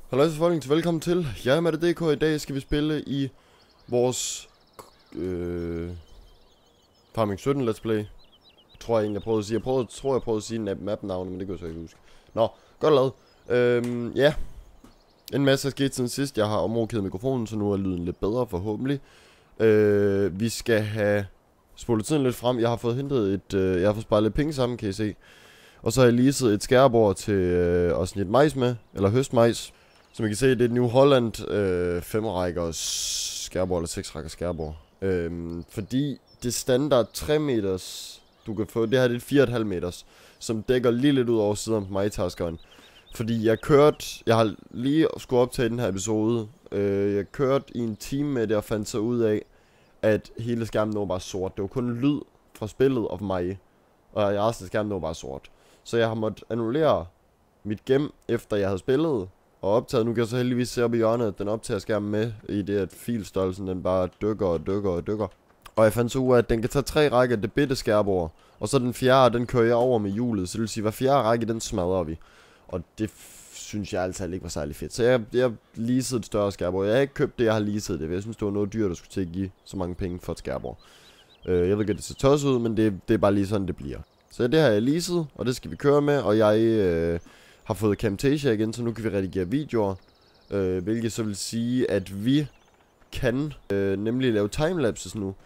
Halløj så folkens, velkommen til. Jeg er med DK. I dag skal vi spille i vores Farming 17 Let's Play. Tror jeg egentlig, jeg prøvede at sige. Jeg prøvede at sige map-navnet, men det kan jeg så ikke huske. Nå, godt lavet. Ja. En masse er sket siden sidst. Jeg har omrokeret mikrofonen, så nu er lyden lidt bedre forhåbentlig. Vi skal have spolet tiden lidt frem. Jeg har fået hentet et, jeg har fået sparet lidt penge sammen, kan I se. Og så har jeg leaset et skærebord til at snit majs med, eller høstmajs. Som I kan se, det er et New Holland 5-rækkers skærebord, eller 6-rækkers skærebord. Fordi det standard 3 meters, du kan få, det her det er 4,5 meters, som dækker lige lidt ud over siden på majtaskeren. Fordi jeg har lige skulle optage den her episode, jeg kørte i en time med det og fandt så ud af, at hele skærmen var bare sort. Det var kun lyd fra spillet og mig, og resten af skærmen var bare sort. Så jeg har måttet annullere mit gem, efter jeg havde spillet og optaget. Nu kan jeg så heldigvis se op i hjørnet, at den optager skærmen med, i det at filstørrelsen den bare dykker. Og jeg fandt så ud af, at den kan tage 3 rækker det bitte skærbord, og så den fjerde, den kører jeg over med hjulet. Så det vil sige, at hver fjerde række, den smadrer vi. Og det synes jeg altså ikke var særlig fedt. Så jeg leasede et større skærbord. Jeg har ikke købt det, jeg har leaset det. Jeg synes, det var noget dyrt, at skulle til at give så mange penge for et skærbord. Jeg ved ikke, at det ser tosset ud, men det er bare lige sådan, det bliver. Så det har jeg leaset, og det skal vi køre med. Og jeg har fået Camtasia igen, så nu kan vi redigere videoer. Hvilket så vil sige, at vi kan nemlig lave timelapses nu.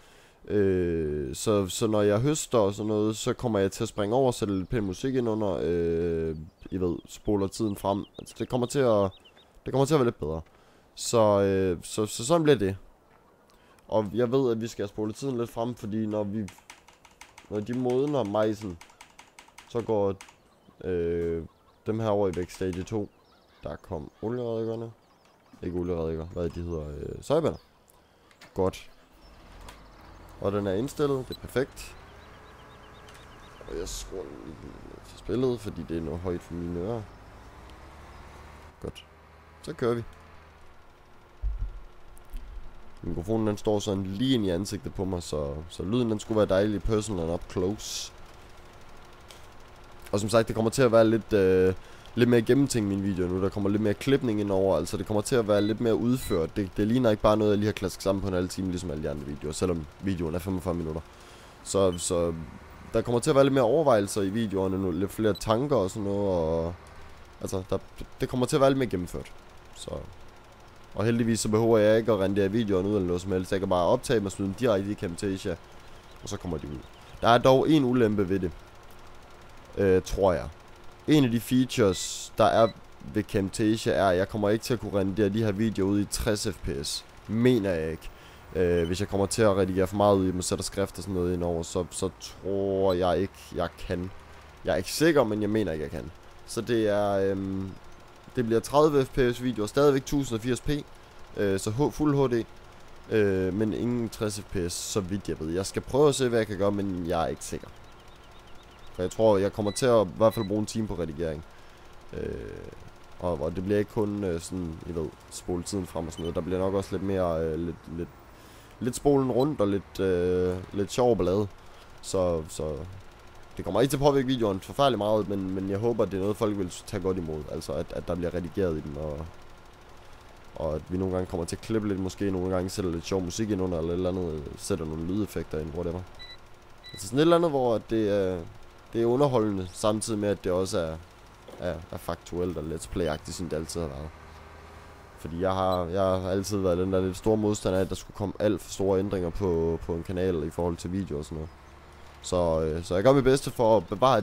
Så når jeg høster og sådan noget, så kommer jeg til at springe over og sætte lidt pæn musik ind under. I ved, spoler tiden frem. Altså, det kommer til at være lidt bedre. Så sådan bliver det. Og jeg ved, at vi skal spole tiden lidt frem, fordi når de modner majsen, så går dem her over i vækststage 2. Der kom olieredikerne. Ikke olierediker, hvad de hedder, sojabønner. Godt. Og den er indstillet, det er perfekt. Og jeg skruer den til spillet, fordi det er noget højt for mine ører. Godt. Så kører vi. Mikrofonen den står sådan lige ind i ansigtet på mig, så lyden den skulle være dejlig personal and up close. Og som sagt, det kommer til at være lidt mere gennemtænkt min video nu. Der kommer lidt mere klipning ind over, altså det kommer til at være lidt mere udført. Det ligner ikke bare noget, jeg lige har klasket sammen på en halv time, ligesom alle de andre videoer, selvom videoen er 45 minutter. Så der kommer til at være lidt mere overvejelser i videoerne nu, lidt flere tanker og sådan noget, og altså, det kommer til at være lidt mere gennemført. Så. Og heldigvis så behøver jeg ikke at rendere videoerne ud eller noget som helst. Jeg kan bare optage mig, smide dem direkte i Camtasia, og så kommer de ud. Der er dog en ulempe ved det, tror jeg. En af de features, der er ved Camtasia, er, at jeg kommer ikke til at kunne rendere de her videoer ud i 60 fps. Mener jeg ikke. Hvis jeg kommer til at redigere for meget ud i dem og sætter skrift og sådan noget ind over, så tror jeg ikke, jeg kan. Jeg er ikke sikker, men jeg mener ikke, jeg kan. Så det er... det bliver 30 fps videoer, stadigvæk 1080p, så fuld HD, men ingen 60 fps, så vidt jeg ved. Jeg skal prøve at se, hvad jeg kan gøre, men jeg er ikke sikker. For jeg tror, jeg kommer til at i hvert fald bruge en time på redigering. Og det bliver ikke kun sådan, I ved, spole tiden frem og sådan noget. Der bliver nok også lidt mere, lidt spolen rundt og lidt sjov ballade. Så det kommer ikke til at påvirke videoen forfærdeligt meget, men jeg håber, at det er noget, folk vil tage godt imod. Altså, at der bliver redigeret i den, og at vi nogle gange kommer til at klippe lidt, måske nogle gange sætter lidt sjov musik ind under, eller et eller andet, sætter nogle lydeffekter ind, whatever. Altså sådan et eller andet, hvor det er underholdende, samtidig med, at det også er faktuelt og let's play-agtigt, som det altid har været. Fordi jeg har altid været den der lidt store modstander af, at der skulle komme alt for store ændringer på en kanal i forhold til video og sådan noget. Så jeg gør mit bedste for at bevare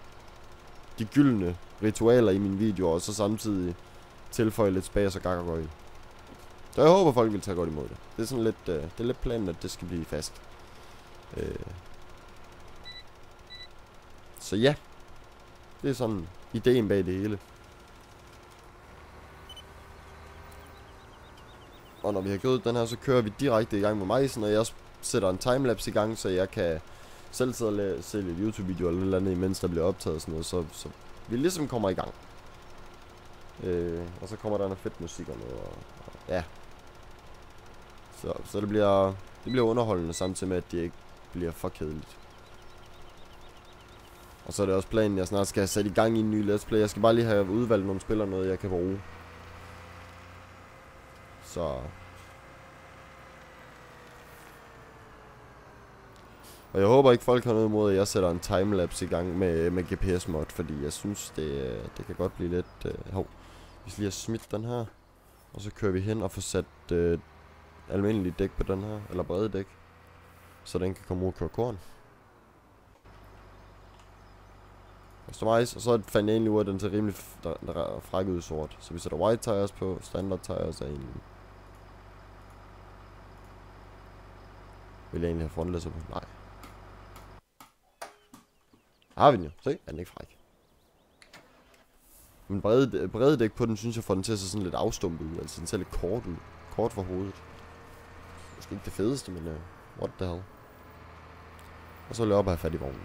de gyldne ritualer i mine videoer, og så samtidig tilføje lidt spas og gakkergøj. Så jeg håber, folk vil tage godt imod det. Det er sådan lidt, det er lidt planen, at det skal blive fast. Så ja, det er sådan ideen bag det hele. Og når vi har gjort den her, så kører vi direkte i gang med majsen, og jeg sætter en timelapse i gang, så jeg kan selv sidde og se lidt YouTube-video eller noget andet, imens der bliver optaget og sådan noget, så vi ligesom kommer i gang. Og så kommer der noget fedt musik og noget, og ja. Så det bliver underholdende, samtidig med, at det ikke bliver for kedeligt. Og så er det også planen, jeg snart skal have sat i gang i en ny let's play. Jeg skal bare lige have udvalgt nogle spillere, noget jeg kan bruge. Så... Og jeg håber ikke folk har noget imod, at jeg sætter en timelapse i gang med GPS-mod, fordi jeg synes, det kan godt blive lidt... vi skal lige have smidt den her, og så kører vi hen og får sat almindelig dæk på den her, eller brede dæk, så den kan komme ud og køre korn. Og så fandt jeg egentlig ud af, at den ser rimelig fræk ud sort, så vi sætter white tires på, standard tires er egentlig... Vil jeg egentlig have frontlæsser på? Nej. Har vi den jo. Se, er den ikke fræk. Men brede dæk på den, synes jeg får den til at se sådan lidt afstumpet ud. Altså den ser lidt kort ud. Kort for hovedet. Måske ikke det fedeste, men what the hell. Og så vil jeg op og have fat i vognen.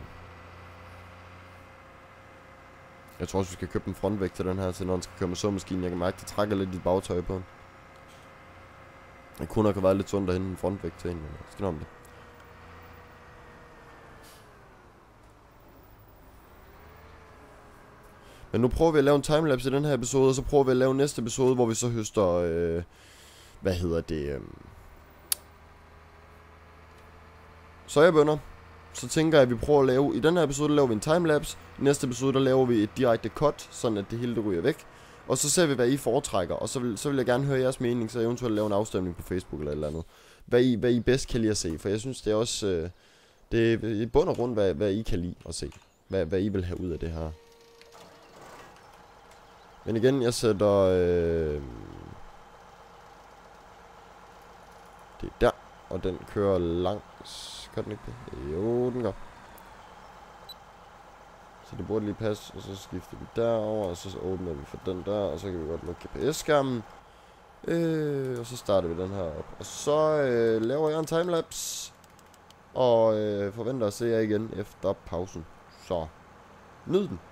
Jeg tror også, vi skal købe en frontvægt til den her, til når den skal køre med såmaskinen. Jeg kan mærke, at det trækker lidt i bagtøj på den. Det kunne nok have været lidt sundt at hente en frontvægt til en, men skal om det. Men nu prøver vi at lave en timelapse i den her episode, og så prøver vi at lave næste episode, hvor vi så høster, sojabønner. Så tænker jeg, at vi prøver at lave, i den her episode, der laver vi en timelapse. I næste episode, der laver vi et direkte cut, sådan at det hele det ryger væk. Og så ser vi, hvad I foretrækker, og så vil jeg gerne høre jeres mening, så eventuelt lave en afstemning på Facebook eller et eller andet. Hvad I bedst kan lide at se, for jeg synes, det er også, det er i bund og grund, hvad I kan lide at se. Hvad I vil have ud af det her. Men igen, jeg sætter... det er der, og den kører langs... Gør den ikke det? Jo, den gør. Så det burde lige passe, og så skifter vi derover, og så åbner vi for den der, og så kan vi godt lukke GPS-skærmen. Og så starter vi den her op. Og så laver jeg en timelapse, og forventer at se jer igen efter pausen. Så, nyd den!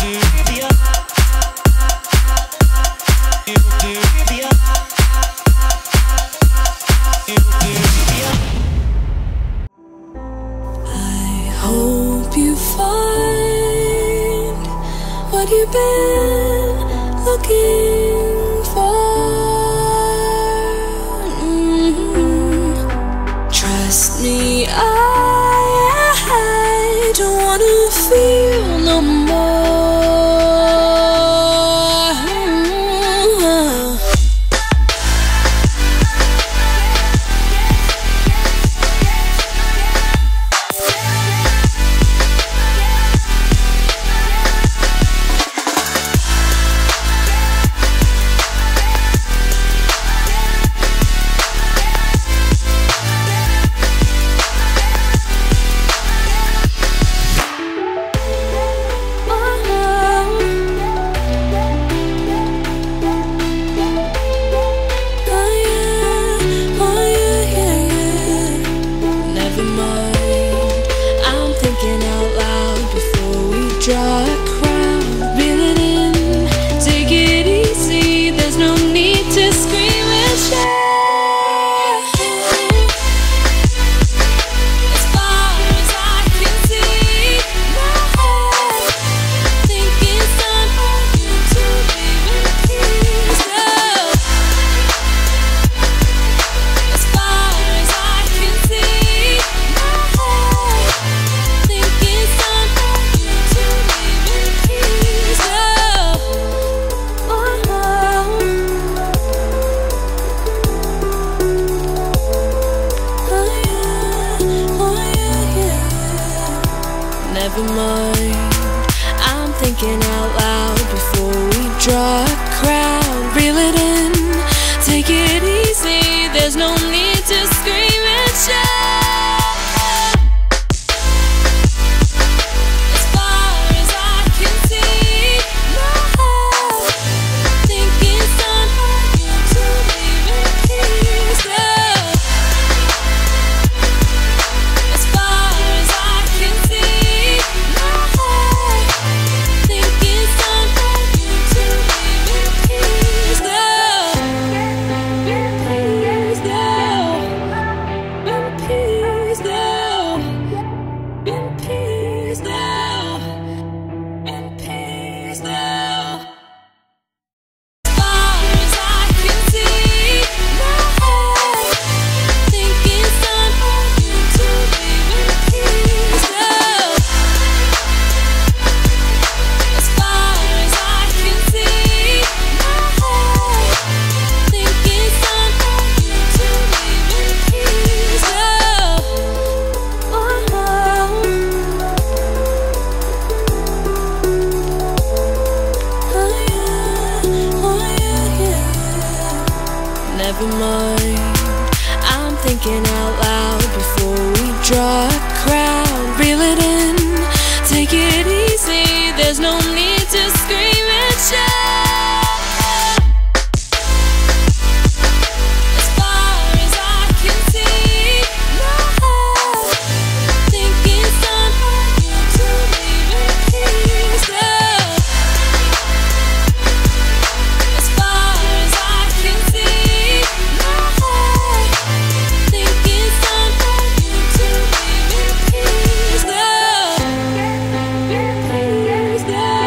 Hope you find what you've been looking for. Trust me, I don't wanna feel no more. Draw a crowd, reel it in, take it easy, there's no need to scream and shout. As far as I can see, I think it's time for you to leave in peace. As far as I can see, I think it's time for you to leave in peace. Never mind, I'm thinking out loud before we draw a crowd. Reel it in, take it easy, there's no need to scream and shout. As far as I can see, I think it's time for you to leave in peace. As far as I can see, I think it's time for you to leave in peace. In peace now, in peace now. As far as I can see, I think it's time for you to leave in peace now. As far as I can see, I think it's time for you to leave in peace now. Never mind, I'm thinking out loud before we draw a crowd. Reel it in, take it easy, there's no need to scream and shout. As far as I can see, I think it's time for you to leave in peace now. As far as I can see, I think it's time for you to leave in peace now. In peace now.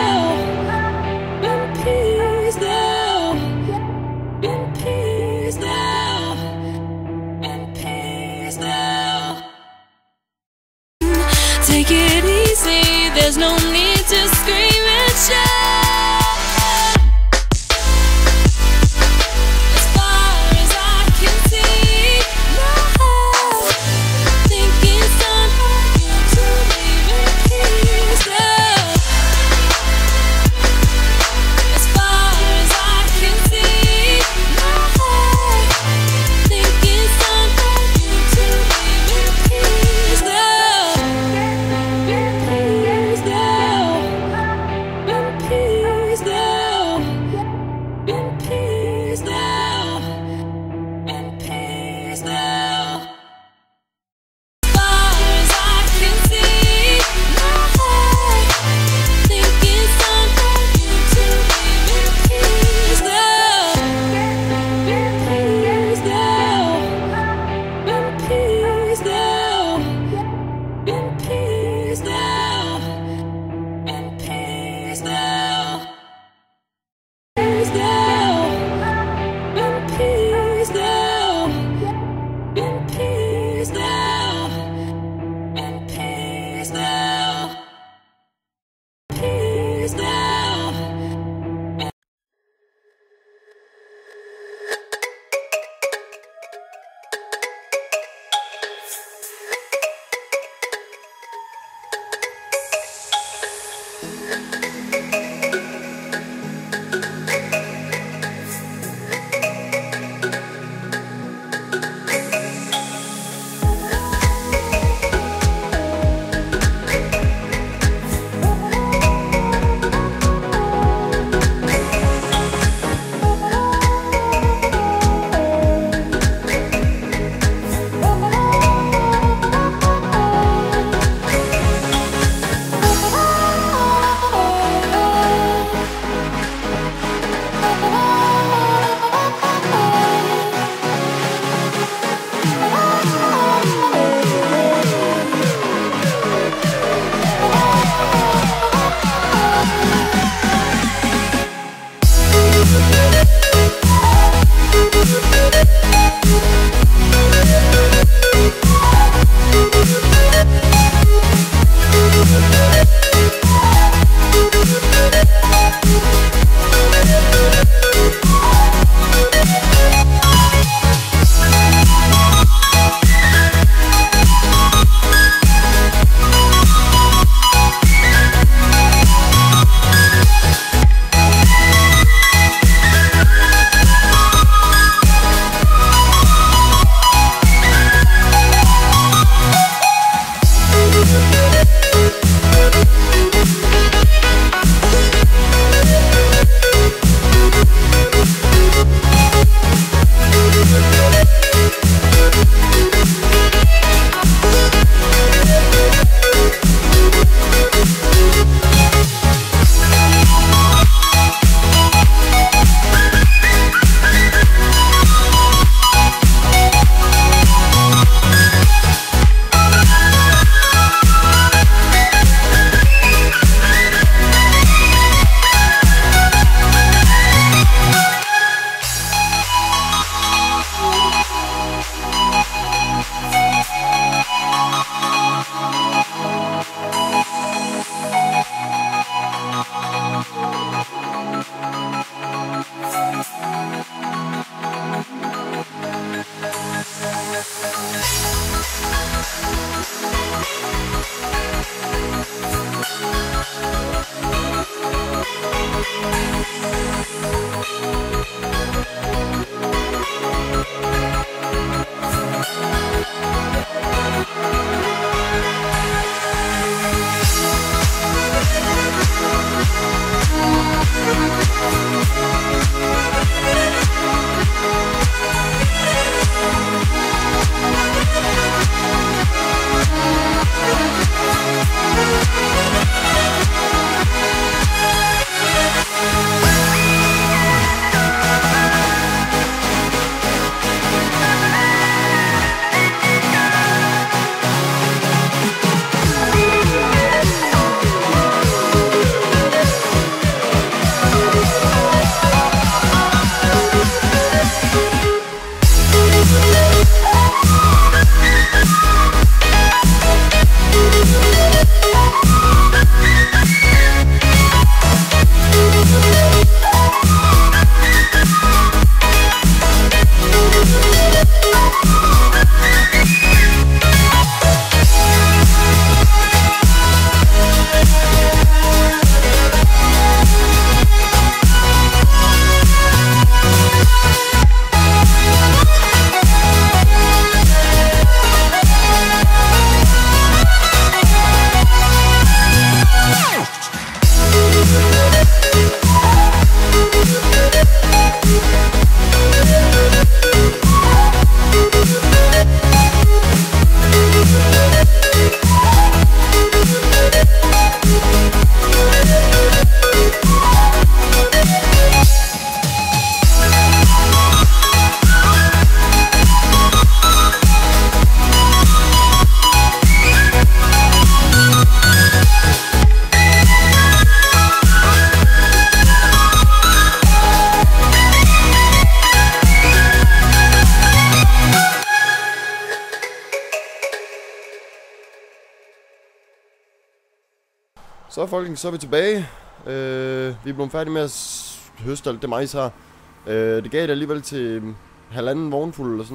Så folkens, så er vi tilbage. Vi er blevet færdige med at høste alt det majs her. Det gav det alligevel til halvanden vognfuld eller sådan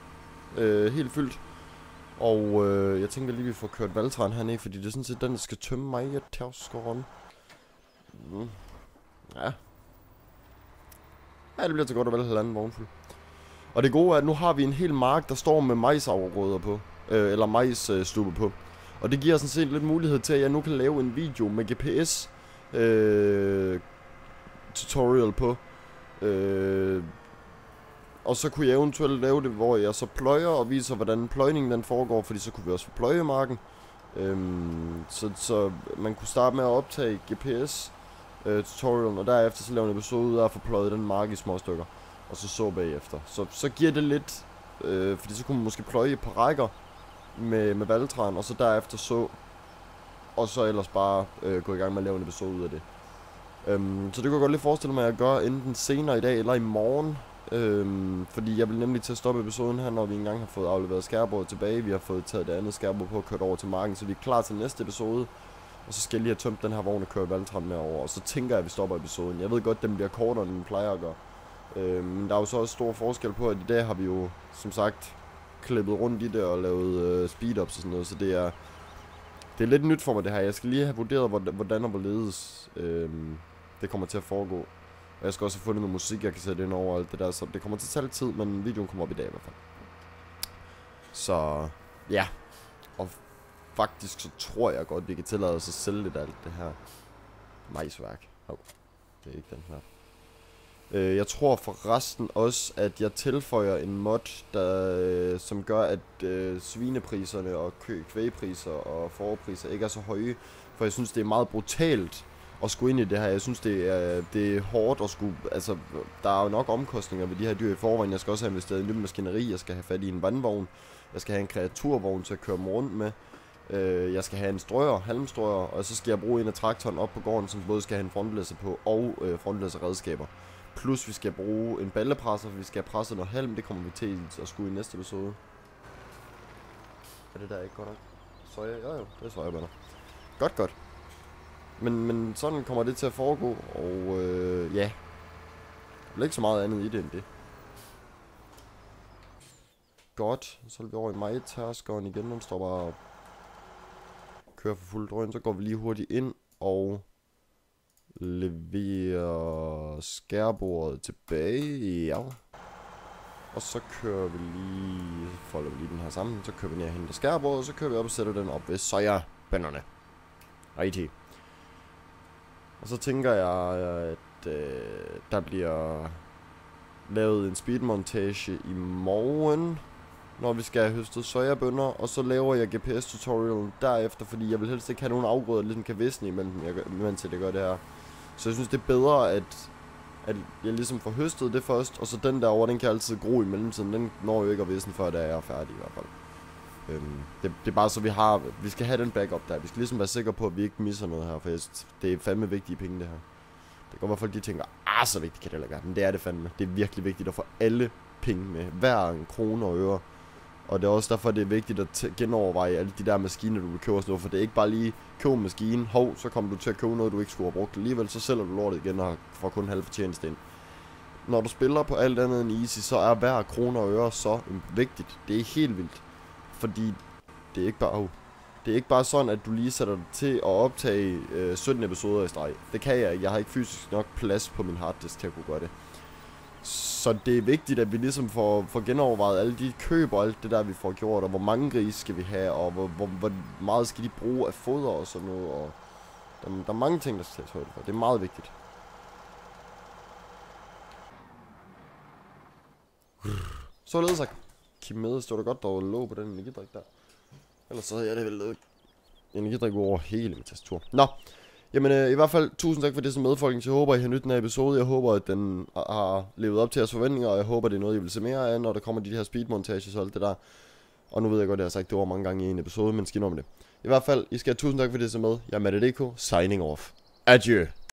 noget. Helt fyldt. Og jeg tænker lige, vi får kørt valtræen hernede, fordi det er sådan set den, der skal tømme mig i tævskåren. Ja. Ja, det bliver til godt og vel halvanden vognfuld. Og det gode er, at nu har vi en hel mark, der står med majsafgrøder på. Eller majsstube på. Og det giver sådan set lidt mulighed til, at jeg nu kan lave en video med GPS tutorial på. Og så kunne jeg eventuelt lave det, hvor jeg så pløjer og viser, hvordan pløjningen den foregår, fordi så kunne vi også få pløjemarken. Så man kunne starte med at optage GPS tutorialen, og derefter så lave en episode ud af at få pløjet den mark i små stykker. Og så bagefter. Så giver det lidt, fordi så kunne man måske pløje på rækker med valtræen, og så derefter så, og så ellers bare gå i gang med at lave en episode ud af det. Så det kunne jeg godt lige forestille mig, at jeg gør enten senere i dag eller i morgen. Fordi jeg vil nemlig til at stoppe episoden her, når vi engang har fået afleveret skærbordet tilbage. Vi har fået taget det andet skærbord på og kørt over til marken, så vi er klar til næste episode. Og så skal jeg lige have tømt den her vogn og køre valtræen med over, og så tænker jeg, at vi stopper episoden. Jeg ved godt, den bliver kortere, end den plejer at gøre. Men der er jo så også stor forskel på, at i dag har vi jo, som sagt, klippet rundt i det og lavet speed-ups og sådan noget, så det er lidt nyt for mig det her. Jeg skal lige have vurderet, hvordan og hvorledes det kommer til at foregå. Og jeg skal også have fundet noget musik, jeg kan sætte ind over alt det der, så det kommer til at tage lidt tid, men videoen kommer op i dag i hvert fald. Så ja, og faktisk så tror jeg godt, vi kan tillade os at sælge lidt af alt det her majsværk. Det er ikke den her. Jeg tror forresten også, at jeg tilføjer en mod, som gør, at svinepriserne og kvægpriser og fårepriser ikke er så høje. For jeg synes, det er meget brutalt at skulle ind i det her. Jeg synes, det er hårdt at skulle... Altså, der er jo nok omkostninger ved de her dyr i forvejen. Jeg skal også have investeret i en ny maskineri. Jeg skal have fat i en vandvogn. Jeg skal have en kreaturvogn til at køre dem rundt med. Jeg skal have en strøger, halmstrøger, og så skal jeg bruge en af traktoren op på gården, som både skal have en frontlæsser på og frontlæsserredskaber. Plus vi skal bruge en ballepresser, for vi skal have presset noget halm. Det kommer vi til at skulle i næste episode. Er det der ikke godt nok? Soja? Jo, det er sojabønner. Godt. Men sådan kommer det til at foregå, og ja. Der er ikke så meget andet i det end det. Godt, så er vi over i majtærskeren igen. Den står bare og kører for fuld drøn. Så går vi lige hurtigt ind og Leverer skærbordet tilbage. Ja. Og så kører vi lige... Folder vi lige den her sammen. Så kører vi ned og henter skærbordet. Og så kører vi op og sætter den op ved sojabønderne. Rigtig. Og så tænker jeg, at der bliver lavet en speedmontage i morgen, når vi skal have høstet sojabønner. Og så laver jeg GPS-tutorialen derefter, fordi jeg vil helst ikke have nogen afgrøder, der ligesom kan visne imellem, mens jeg gør det her. Så jeg synes, det er bedre, at jeg ligesom får høstet det først, og så den der over, den kan altid gro i mellemtiden. Den når jo ikke at visne, før jeg er færdig i hvert fald. Det er bare så vi skal have den backup der. Vi skal ligesom være sikre på, at vi ikke misser noget her, for det er fandme vigtige penge det her. Det går i hvert fald, de tænker, så vigtigt kan det heller ikke, men det er det fandme. Det er virkelig vigtigt at få alle penge med, hver en krone og øre. Og det er også derfor, det er vigtigt at genoverveje alle de der maskiner, du vil købe og for det er ikke bare lige købe maskinen, så kommer du til at købe noget, du ikke skulle have brugt. Alligevel så sælger du lortet igen og får kun halv fortjeneste ind. Når du spiller på alt andet end easy, så er hver krone og øre så vigtigt. Det er helt vildt. Fordi det er ikke bare sådan, at du lige sætter dig til at optage 17 episoder i streg. Det kan jeg ikke. Jeg har ikke fysisk nok plads på min harddisk til at kunne gøre det. Så det er vigtigt, at vi ligesom får genovervejet alle de køb og alt det der, vi får gjort. Og hvor mange grise skal vi have, og hvor meget skal de bruge af foder og sådan noget. Og der er mange ting, der skal tages højde for. Det er meget vigtigt. Således sagt. Kim med, stod der godt, der var låg på den energidrik der. Ellers så havde jeg det vel lavet energidrik over hele min tastatur. Nå, jamen i hvert fald tusind tak for det som medfolkning. Jeg håber I har nydt den her episode. Jeg håber at den har levet op til jeres forventninger. Og jeg håber det er noget I vil se mere af, når der kommer de her speedmontages og alt det der. Og nu ved jeg godt at jeg har sagt det over mange gange i en episode, men skin om det. I hvert fald, I skal have tusind tak for det som med. Jeg er Matte.dk, signing off. Adieu.